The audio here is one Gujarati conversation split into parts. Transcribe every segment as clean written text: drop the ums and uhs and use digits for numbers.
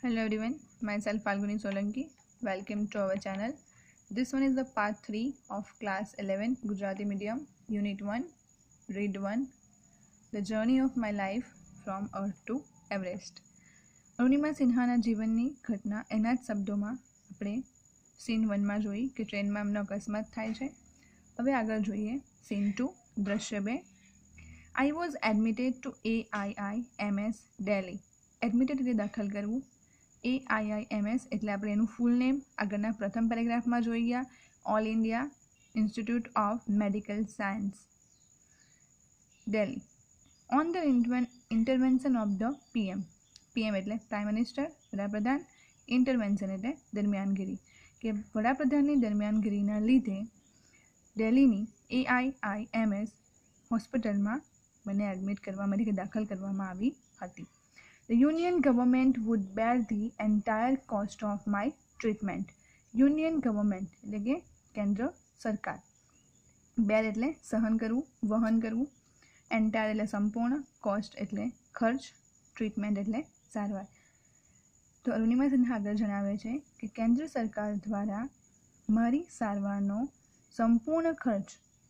Hello everyone, myself Falguni Solanki. Welcome to our channel. This one is the part 3 of class 11 Gujarati medium unit 1 read 1 The journey of my life from earth to Everest. Arunima સિન્હાના જીવનની ઘટના એના જ શબ્દોમાં આપણે સીન 1 માં જોઈ કે ટ્રેનમાં એમનો અકસ્માત થાય છે. હવે આગળ જોઈએ સીન 2 દ્રશ્ય 2. I was admitted to AIIMS Delhi. Admitted એટલે દાખલ કરવું. AIIMS એટલે આપણે એનું ફૂલ નેમ આગળના પ્રથમ પેરેગ્રાફમાં જોઈ ગયા. All India institute of medical science Delhi. On the intervention of the PM. PM એટલે પ્રાઇમ મિનિસ્ટર, વડાપ્રધાન. ઇન્ટરવેન્શન એટલે દરમિયાનગીરી, કે વડાપ્રધાનની દરમિયાનગીરીના લીધે દિલ્હીની AIIMS હોસ્પિટલમાં મને એડમિટ કરવામાં એટલે કે દાખલ કરવામાં આવી હતી. The Union government would bear the entire cost of my treatment. Union government એટલે કે કેન્દ્ર સરકાર. બેર એટલે સહન કરવું, વહન કરવું. એન્ટાયર એટલે સંપૂર્ણ, કોસ્ટ એટલે ખર્ચ, ટ્રીટમેન્ટ એટલે સારવાર. તો અરુણિમા સિન્હા આગળ જણાવે છે કે કેન્દ્ર સરકાર દ્વારા મારી સારવારનો સંપૂર્ણ ખર્ચ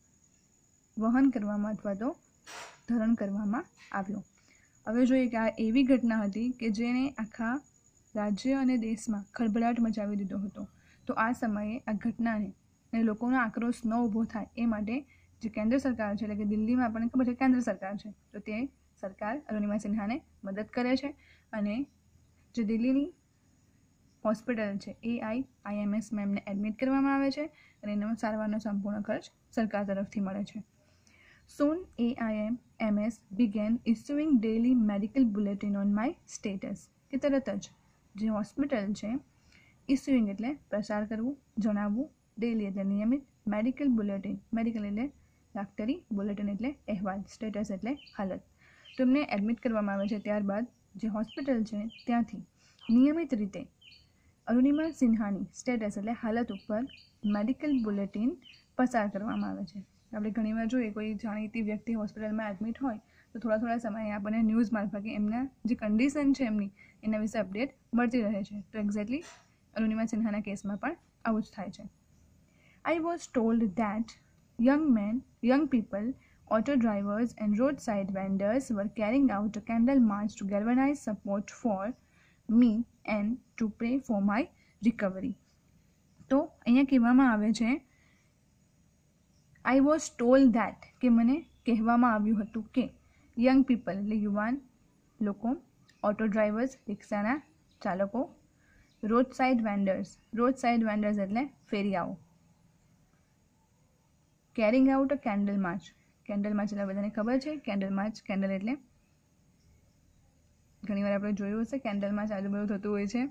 વહન કરવામાં અથવા તો ધરણ કરવામાં આવ્યો. હવે જોઈએ કે આ એવી ઘટના હતી કે જેણે આખા રાજ્ય અને દેશમાં ખળભળાટ મચાવી દીધો હતો. તો આ સમયે આ ઘટનાને અને લોકોનો આક્રોશ ન ઊભો થાય એ માટે જે કેન્દ્ર સરકાર છે, એટલે કે દિલ્હીમાં આપણને ખબર છે કેન્દ્ર સરકાર છે, તો તે સરકાર અરુણિમા સિન્હાને મદદ કરે છે અને જે દિલ્હીની હોસ્પિટલ છે AIIMSમાં એમને એડમિટ કરવામાં આવે છે અને એનો સારવારનો સંપૂર્ણ ખર્ચ સરકાર તરફથી મળે છે. Soon AIIMS began issuing daily medical bulletin on my status. કે તરત જ જે હોસ્પિટલ છે ઇસ્યુઇંગ એટલે પ્રસાર કરવું, જણાવવું, ડેલી એટલે નિયમિત, મેડિકલ બુલેટિન મેડિકલ એટલે ડૉક્ટરી, બુલેટિન એટલે અહેવાલ, સ્ટેટસ એટલે હાલત. તો એમને એડમિટ કરવામાં આવે છે. ત્યારબાદ જે હોસ્પિટલ છે ત્યાંથી નિયમિત રીતે અરુણિમા સિન્હાની સ્ટેટસ એટલે હાલત ઉપર મેડિકલ બુલેટિન પસાર કરવામાં આવે છે. આપણે ઘણીવાર જોઈએ કોઈ જાણીતી વ્યક્તિ હોસ્પિટલમાં એડમિટ હોય તો થોડા સમયે આપણને ન્યૂઝ મારફતે એમના જે કન્ડિશન છે એમની એના વિશે અપડેટ મળતી રહે છે. તો એક્ઝેક્ટલી અરુણિમા સિન્હાના કેસમાં પણ આવું જ થાય છે. I was told that young people, auto drivers and roadside vendors were carrying out a candle march to galvanize support for me and to pray for my recovery. તો અહીંયા કહેવામાં આવે છે I was told that કે મને કહેવામાં આવ્યું હતું કે યંગ પીપલ એટલે યુવાન લોકો, ઓટો ડ્રાઈવર્સ રિક્ષાના ચાલકો, રોડ સાઇડ વેન્ડર્સ એટલે ફેરિયાઓ, carrying out a candle march એટલે બધાને ખબર છે કેન્ડલ માર્ચ, કેન્ડલ એટલે ઘણીવાર આપણે જોયું હશે કેન્ડલ માર્ચ આજુબાજુ થતું હોય છે.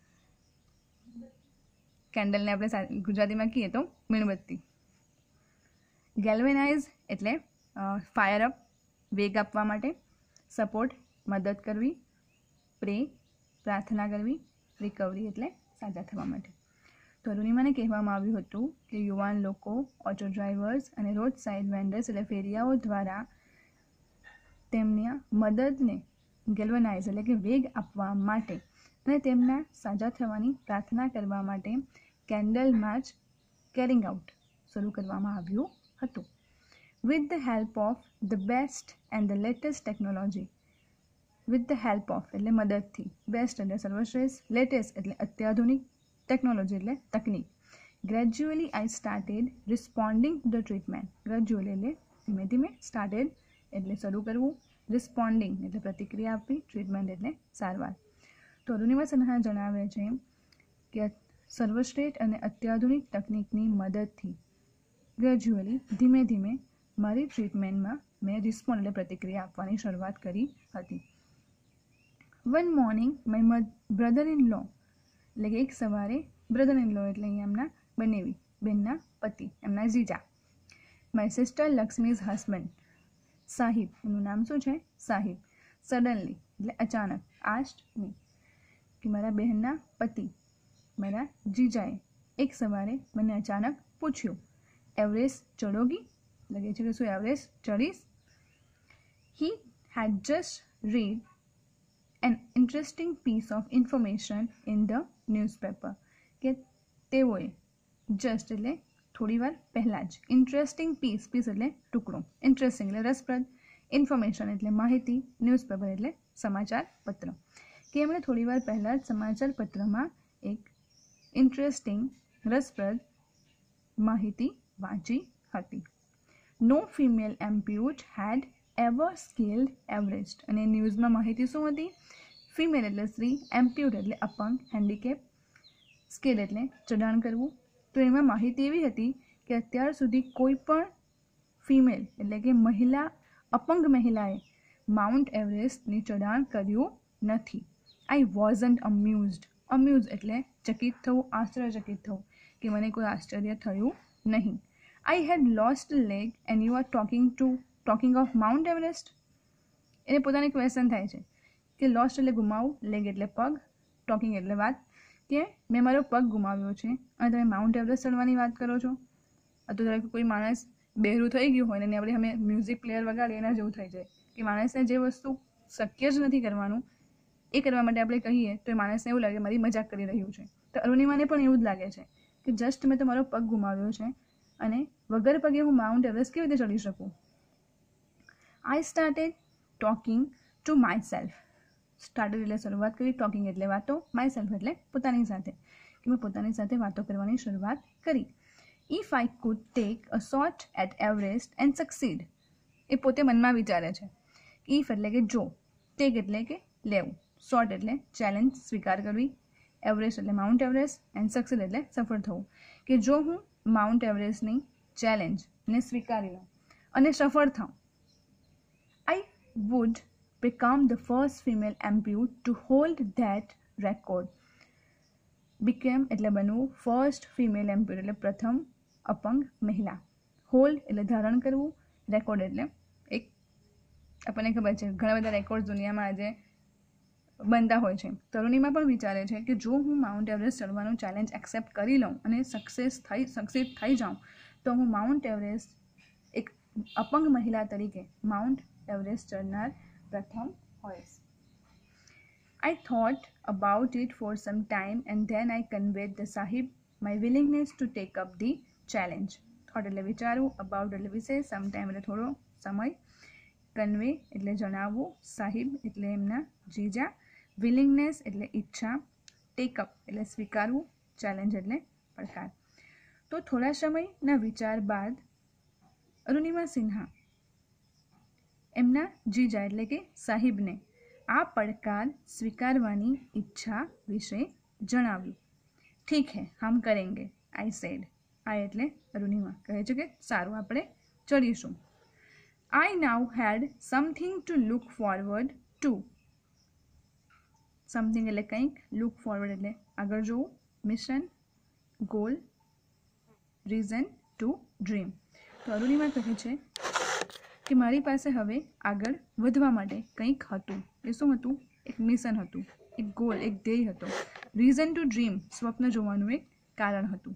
કેન્ડલને આપણે ગુજરાતીમાં કહીએ તો મીણબત્તી. ગેલ્વેનાઇઝ એટલે ફાયર અપ વેગ આપવા માટે, સપોર્ટ મદદ કરવી, પ્રે પ્રાર્થના કરવી, રિકવરી એટલે સાજા થવા માટે. તો અરુણિમાને કહેવામાં આવ્યું હતું કે યુવાન લોકો, ઓટો ડ્રાઈવર્સ અને રોડ સાઇડ વેન્ડર્સ એટલે ફેરિયાઓ દ્વારા તેમની મદદને ગેલ્વેનાઇઝ એટલે કે વેગ આપવા માટે અને તેમના સાજા થવાની પ્રાર્થના કરવા માટે કેન્ડલ માર્ચ કેરિંગ આઉટ શરૂ કરવામાં આવ્યું હતું. With the help of the best and the latest technology. With the help of એટલે મદદથી, બેસ્ટ એટલે સર્વશ્રેષ્ઠ, લેટેસ્ટ એટલે અત્યાધુનિક, ટેકનોલોજી એટલે તકનીક. Gradually I started responding to the treatment. Gradually એટલે ધીમે ધીમે, started એટલે શરૂ કરવું, responding એટલે પ્રતિક્રિયા આપવી, ટ્રીટમેન્ટ એટલે સારવાર. તો અરુણિમા સિન્હા જણાવે છે કે સર્વશ્રેષ્ઠ અને અત્યાધુનિક તકનીકની મદદથી ગ્રેજ્યુઅલી ધીમે ધીમે મારી ટ્રીટમેન્ટમાં મેં રિસ્પોન્ડ એટલે પ્રતિક્રિયા આપવાની શરૂઆત કરી હતી. One morning my brother in law એટલે કે એક સવારે બ્રધર ઇન લો એટલે અહીંયા એમના બનેવી બેનના પતિ, એમના જીજા. My sister Lakshmi's husband Sahib, એનું નામ શું છે સાહિબ. સડનલી એટલે અચાનક, આસ્ટ મી કે મારા બહેનના પતિ મારા જીજાએ એક સવારે મને અચાનક પૂછ્યું એવરેસ્ટ ચડોગી, લગે છે કે શું એવરેસ્ટ ચડીશ. He had just read an interesting piece of information in the newspaper, કે તેઓએ જસ્ટ એટલે થોડી વાર પહેલાં જ ઇન્ટરેસ્ટિંગ પીસ એટલે ટુકડો, ઇન્ટરેસ્ટિંગ એટલે રસપ્રદ, ઇન્ફોર્મેશન એટલે માહિતી, ન્યૂઝપેપર એટલે સમાચાર પત્ર, કે એમણે થોડી વાર પહેલાં જ સમાચાર પત્રમાં એક ઇન્ટરેસ્ટિંગ રસપ્રદ માહિતી વાંચી હતી. No female amputee had ever scaled Everest, અને ન્યૂઝમાં માહિતી શું હતી? ફિમેલ એટલે સ્ત્રી, એમ્પ્યુટ એટલે અપંગ, હેન્ડીકેપ, સ્કેલ એટલે ચઢાણ કરવું. તો એમાં માહિતી એવી હતી કે અત્યાર સુધી કોઈ પણ ફિમેલ એટલે કે મહિલા, અપંગ મહિલાએ માઉન્ટ એવરેસ્ટની ચઢાણ કર્યું નથી. આઈ વોઝન્ટ અમ્યુઝડ, અમ્યુઝ એટલે ચકિત થવું, આશ્ચર્યચકિત થવું, કે મને કોઈ આશ્ચર્ય થયું નહીં. I had lost leg and you are talking of Mount Everest. એને પોતાને ક્વેશ્ચન થાય છે કે લોસ્ટ એટલે ગુમાવવું, લેગ એટલે પગ, ટોકિંગ એટલે વાત, કે મેં મારો પગ ગુમાવ્યો છે અને તમે માઉન્ટ એવરેસ્ટ ચડવાની વાત કરો છો. તો ધારો કે કોઈ માણસ બહેરું થઈ ગયું હોય ને આપણે અમે મ્યુઝિક પ્લેયર વગાડીએ એના જેવું થઈ જાય, કે માણસને જે વસ્તુ શક્ય જ નથી કરવાનું એ કરવા માટે આપણે કહીએ તો એ માણસને એવું લાગે મારી મજાક કરી રહ્યું છે. તો અરુણિમાને પણ એવું જ લાગે છે કે જસ્ટ મેં તો મારો પગ ગુમાવ્યો છે અને વગર પગે હું માઉન્ટ એવરેસ્ટ કેવી રીતે ચડી શકું. I started talking to myself. Started એટલે શરૂઆત કરી, ટોકિંગ એટલે વાતો, માય સેલ્ફ એટલે પોતાની સાથે, કે મેં પોતાની સાથે વાતો કરવાની શરૂઆત કરી. If I could take a shot at Everest and succeed, એ પોતે મનમાં વિચારે છે. ઇફ એટલે કે જો, ટેક એટલે કે લેવું, શોટ એટલે ચેલેન્જ સ્વીકાર કરવી, એવરેસ્ટ એટલે માઉન્ટ એવરેસ્ટ, એન્ડ સક્સીડ એટલે સફળ થવું, કે જો હું માઉન્ટ એવરેસ્ટની ચેલેન્જને સ્વીકારી લઉં અને સફળ થાઉં, I would become the first female ampute to hold that record. Became એટલે બનવું, ફર્સ્ટ ફિમેલ એમ્પ્યુટ એટલે પ્રથમ અપંગ મહિલા, હોલ્ડ એટલે ધારણ કરવું, રેકોર્ડ એટલે એક આપણને ખબર છે ઘણા બધા રેકોર્ડ દુનિયામાં આજે બનતા હોય છે. તરુણીમાં પણ વિચારે છે કે જો હું માઉન્ટ એવરેસ્ટ ચડવાનું ચેલેન્જ એક્સેપ્ટ કરી લઉં અને સક્સીડ થઈ જાઉં તો હું માઉન્ટ એવરેસ્ટ એક અપંગ મહિલા તરીકે માઉન્ટ એવરેસ્ટ ચડનાર પ્રથમ હોઈશ. I thought about it for some time and then I conveyed the Sahib my willingness to take up the challenge. Thought એટલે વિચારવું, about એટલે વિશે, some time એટલે થોડો સમય, convey એટલે જણાવવું, સાહિબ એટલે એમના જીજા, willingness એટલે ઈચ્છા, take up એટલે સ્વીકારવું, challenge એટલે પડકાર. તો થોડા સમયના વિચાર બાદ અરુણિમા સિન્હા એમના જીજા એટલે કે સાહિબને આ પડકાર સ્વીકારવાની ઈચ્છા વિશે જણાવ્યું. ઠીક હે, હમ કરેંગે, આઈ સેડ. આ એટલે અરુણિમા કહે છે કે સારું આપણે ચડીશું. I now had something to look forward to. Something એટલે કંઈક, લુક ફોરવર્ડ એટલે આગળ જોવું, mission, goal, reason to dream. તો અરુણિમા કહે છે કે મારી પાસે હવે આગળ વધવા માટે કંઈક હતું. એ શું હતું? એક મિશન હતું, એક ગોલ, એક ધ્યેય હતો. રીઝન ટુ ડ્રીમ, સ્વપ્ન જોવાનું એક કારણ હતું.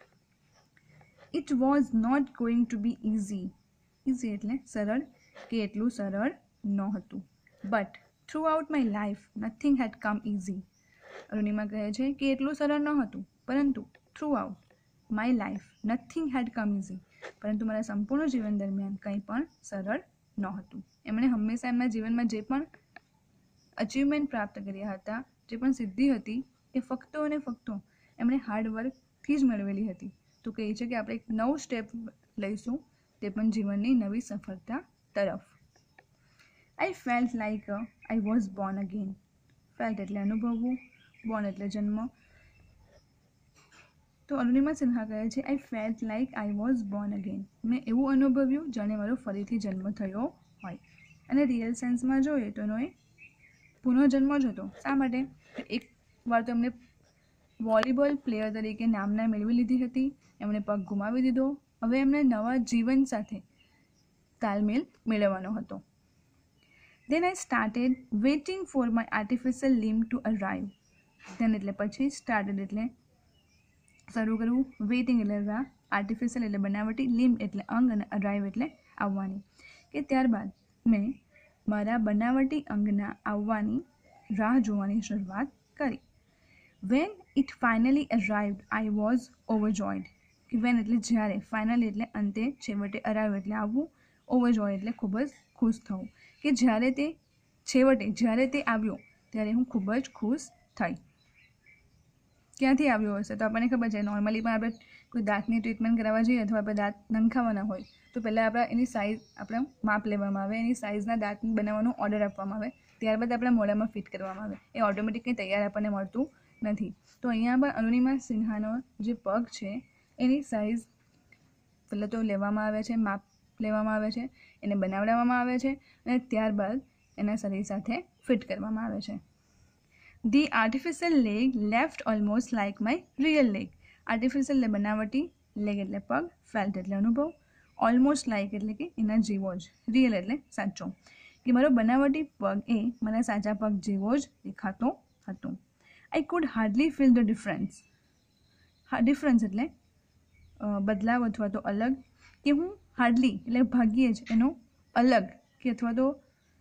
It was not going to be easy. Easy એટલે સરળ, કે એટલું સરળ નહોતું. But throughout my life nothing had come easy. Arunima કહે છે કે એટલું સરળ નહોતું, પરંતુ throughout my life nothing had come easy, પરંતુ મારા સંપૂર્ણ જીવન દરમિયાન કંઈ પણ સરળ નહોતું. એમણે હંમેશા એમના જીવનમાં જે પણ અચીવમેન્ટ પ્રાપ્ત કર્યા હતા, જે પણ સિદ્ધિ હતી, એ ફક્ત અને ફક્ત એમણે હાર્ડવર્કથી જ મેળવેલી હતી. તો કહે છે કે આપણે એક નવું સ્ટેપ લઈશું, તે પણ જીવનની નવી સફળતા તરફ. I felt like I was born again. Felt એટલે અનુભવવું, બોર્ન એટલે જન્મ. તો અરુણિમા સિન્હા કહે છે I felt like I was born again. મેં એવું અનુભવ્યું જાણે મારો ફરીથી જન્મ થયો હોય. અને રિયલ સેન્સમાં જોઈએ તો એનો એ પુનઃજન્મ જ હતો. શા માટે? એક વાર તો એમને વોલીબોલ પ્લેયર તરીકે નામના મેળવી લીધી હતી, એમણે પગ ગુમાવી દીધો, હવે એમને નવા જીવન સાથે તાલમેલ મેળવવાનો હતો. Then I started waiting for my artificial limb to arrive. Then એટલે પછી, started એટલે શરૂ કરવું, વેઇટિંગ એટલે રાહ, આર્ટિફિશિયલ એટલે બનાવટી, લિમ્બ એટલે અંગ અને અરાઇવ એટલે આવવાની. કે ત્યારબાદ મેં મારા બનાવટી અંગના આવવાની રાહ જોવાની શરૂઆત કરી. When it finally arrived I was overjoyed. કે વેન એટલે જ્યારે, ફાઇનલી એટલે અંતે, છેવટે, અરાઇવ એટલે આવવું, ઓવરજોય એટલે ખૂબ જ ખુશ થવું. કે જ્યારે તે છેવટે જ્યારે તે આવ્યો ત્યારે હું ખૂબ જ ખુશ થઈ. ક્યાંથી આવ્યો હશે? તો આપણને ખબર છે નોર્મલી પણ આપણે કોઈ દાંતની ટ્રીટમેન્ટ કરાવવા જઈએ અથવા આપણે દાંત નંખાવાના હોય તો પહેલાં આપણે એની સાઇઝ આપણે માપ લેવામાં આવે, એની સાઇઝના દાંત બનાવવાનો ઓર્ડર આપવામાં આવે, ત્યારબાદ આપણા મોઢામાં ફિટ કરવામાં આવે. એ ઓટોમેટિકલી તૈયાર આપણને મળતું નથી. તો અહીંયા પણ અરુણિમા સિન્હાનો જે પગ છે એની સાઇઝ પહેલાં તો લેવામાં આવે છે, માપ લેવામાં આવે છે, એને બનાવડાવવામાં આવે છે અને ત્યારબાદ એના શરીર સાથે ફિટ કરવામાં આવે છે. The artificial leg left almost like my real leg. Artificial એટલે બનાવટી, લેગ એટલે પગ, ફેલ્ટ એટલે અનુભવ, ઓલમોસ્ટ લાઇક એટલે કે એના જેવો જ, રિયલ એટલે સાચો. કે મારો બનાવટી પગ એ મારા સાચા પગ જેવો જ દેખાતો હતો. I could hardly feel the difference. Difference એટલે બદલાવ અથવા તો અલગ. કે હું હાર્ડલી એટલે ભાગ્યે જ એનો અલગ કે અથવા તો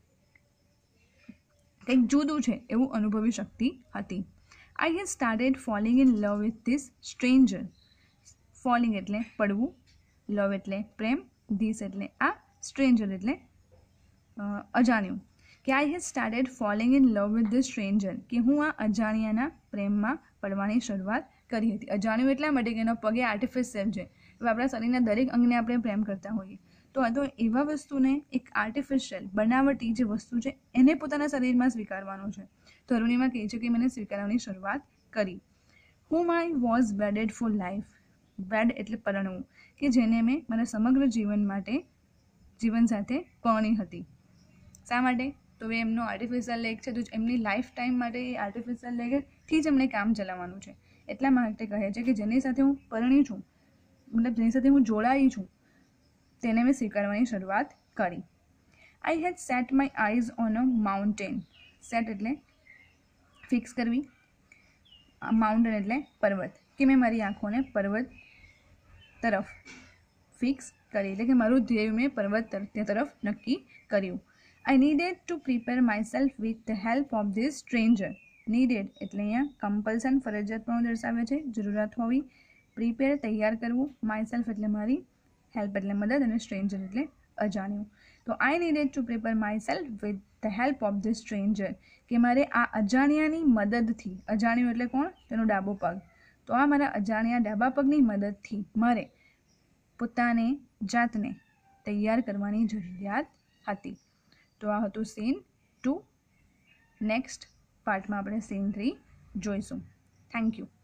કંઈક જુદું છે એવું અનુભવી શકતી હતી. I had started falling in love with this stranger. Falling એટલે પડવું, લવ એટલે પ્રેમ, ધીસ એટલે આ, સ્ટ્રેન્જર એટલે અજાણ્યું. કે I had started falling in love with this stranger. કે હું આ અજાણ્યાના પ્રેમમાં પડવાની શરૂઆત કરી હતી. અજાણ્યું એટલા માટે કે એનો પગ એ આર્ટિફિશિયલ છે. હવે આપણા શરીરના દરેક અંગને આપણે પ્રેમ કરતા હોઈએ તો આ તો એવા વસ્તુને એક આર્ટિફિશિયલ બનાવટી જે વસ્તુ છે એને પોતાના શરીરમાં સ્વીકારવાનું છે. તો અરુણિમા કહે છે કે મને સ્વીકારવાની શરૂઆત કરી. Whom I was wedded for life. Wed એટલે પરણવું, કે જેને મેં મારા સમગ્ર જીવન માટે જીવન સાથે પરણી હતી. શા માટે? તો એ એમનો આર્ટિફિશિયલ લેગ છે તો એમની લાઈફ ટાઈમ માટે એ આર્ટિફિશિયલ લેગથી જ એમને કામ ચલાવવાનું છે. એટલા માટે કહે છે કે જેની સાથે હું પરણી છું, મતલબ જેની સાથે હું જોડાઈ છું તેને મેં સ્વીકારવાની શરૂઆત કરી. I had set my eyes on a mountain. Set એટલે ફિક્સ કરવી, માઉન્ટેન એટલે પર્વત. કે મેં મારી આંખોને પર્વત તરફ ફિક્સ કરી, એટલે કે મારું ધ્યેય મેં પર્વત તરફ નક્કી કર્યું. I needed to prepare myself with the help of this stranger. Needed એટલે અહીંયા કમ્પલ્સન ફરજિયાતપણું દર્શાવે છે, જરૂરિયાત હોવી. પ્રિપેર તૈયાર કરવું, માય સેલ્ફ એટલે મારી, હેલ્પ એટલે મદદ અને સ્ટ્રેન્જર એટલે અજાણ્યું. તો I needed to prepare myself with the help of the stranger. કે મારે આ અજાણ્યાની મદદથી, અજાણ્યું એટલે કોણ? તેનો ડાબો પગ. તો આ મારા અજાણ્યા ડાબા પગની મદદથી મારે પોતાને જાતને તૈયાર કરવાની જરૂરિયાત હતી. તો આ હતું સીન 2. નેક્સ્ટ પાર્ટમાં આપણે સીન 3 જોઈશું. Thank you.